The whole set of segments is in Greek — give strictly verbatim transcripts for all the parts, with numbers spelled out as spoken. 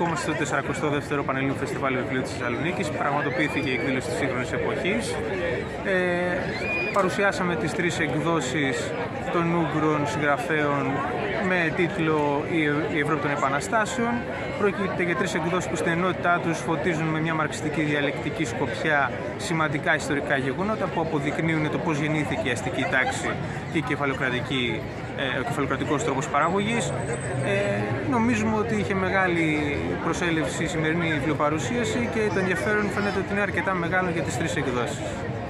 βρισκόμαστε στο τεσσαρακοστό δεύτερο Πανελλήνιο Φεστιβάλ Βιβλίου της Θεσσαλονίκης. Πραγματοποιήθηκε η εκδήλωση της σύγχρονης εποχής. Ε, παρουσιάσαμε τις τρεις εκδόσεις των Ούγγρων συγγραφέων με τίτλο «Η Ευρώπη των Επαναστάσεων». Πρόκειται για τρεις εκδόσεις που στην ενότητά τους φωτίζουν με μια μαρξιστική διαλεκτική σκοπιά σημαντικά ιστορικά γεγονότα που αποδεικνύουν το πώς γεννήθηκε η αστική τάξη και η κεφαλοκρατική, ε, ο κεφαλοκρατικός τρόπος παραγωγής. Ε, νομίζουμε ότι είχε μεγάλη προσέλευση η σημερινή βιβλιοπαρουσίαση και το ενδιαφέρον φαίνεται ότι είναι αρκετά μεγάλο για τις τρεις εκδόσεις.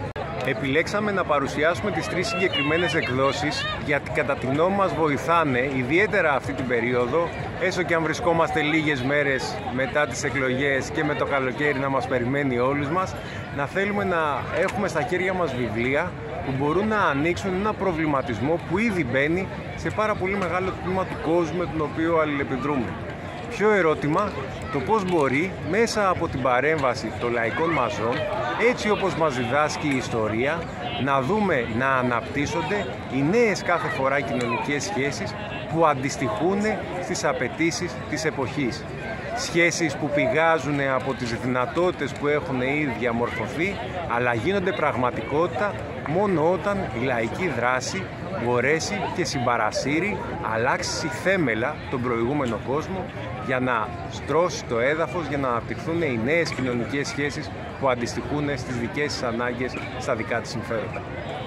Επιλέξαμε να παρουσιάσουμε τις τρεις συγκεκριμένες εκδόσεις γιατί κατά τη γνώμη μας βοηθάνε ιδιαίτερα αυτή την περίοδο, έστω και αν βρισκόμαστε λίγες μέρες μετά τις εκλογές και με το καλοκαίρι να μας περιμένει όλους μας, να θέλουμε να έχουμε στα χέρια μας βιβλία που μπορούν να ανοίξουν ένα προβληματισμό που ήδη μπαίνει σε πάρα πολύ μεγάλο τμήμα του κόσμου με τον οποίο αλληλεπιδρούμε. Ποιο ερώτημα, το πώς μπορεί μέσα από την παρέμβαση των λαϊκών μαζών, έτσι όπως μας διδάσκει η ιστορία, να δούμε να αναπτύσσονται οι νέες κάθε φορά κοινωνικές σχέσεις που αντιστοιχούν στις απαιτήσεις της εποχής. Σχέσεις που πηγάζουν από τις δυνατότητες που έχουν ήδη διαμορφωθεί, αλλά γίνονται πραγματικότητα μόνο όταν η λαϊκή δράση μπορέσει και συμπαρασύρει, αλλάξει θέμελα τον προηγούμενο κόσμο για να στρώσει το έδαφος, για να αναπτυχθούν οι νέες κοινωνικές σχέσεις που αντιστοιχούν στις δικές της ανάγκες, στα δικά της συμφέροντα.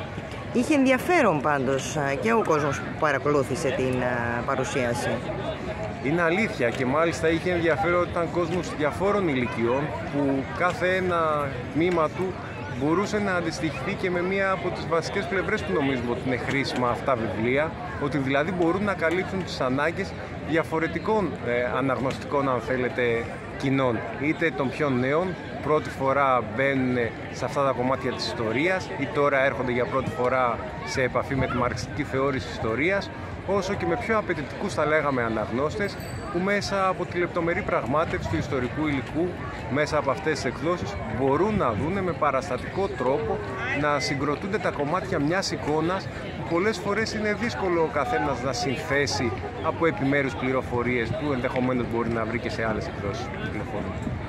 Είχε ενδιαφέρον πάντως και ο κόσμος που παρακολούθησε την παρουσίαση. Είναι αλήθεια και μάλιστα είχε ενδιαφέρον ότι ήταν κόσμος διαφόρων ηλικιών που κάθε ένα τμήμα του μπορούσε να αντιστοιχθεί και με μία από τις βασικές πλευρές που νομίζουμε ότι είναι χρήσιμα αυτά βιβλία, ότι δηλαδή μπορούν να καλύψουν τις ανάγκες διαφορετικών ε, αναγνωστικών, αν θέλετε, κοινών, είτε των πιο νέων, πρώτη φορά μπαίνουν σε αυτά τα κομμάτια της ιστορίας ή τώρα έρχονται για πρώτη φορά σε επαφή με τη μαρξιστική θεώρηση ιστορίας, όσο και με πιο απαιτητικούς, θα λέγαμε, αναγνώστες που μέσα από τη λεπτομερή πραγμάτευση του ιστορικού υλικού, μέσα από αυτές τις εκδόσεις, μπορούν να δούνε με παραστατικό τρόπο να συγκροτούνται τα κομμάτια μιας εικόνας που πολλές φορές είναι δύσκολο ο καθένας να συνθέσει από επιμέρους πληροφορίες που ενδεχομένως μπορεί να βρει και σε άλλες εκδόσεις που τηλεφωνούν.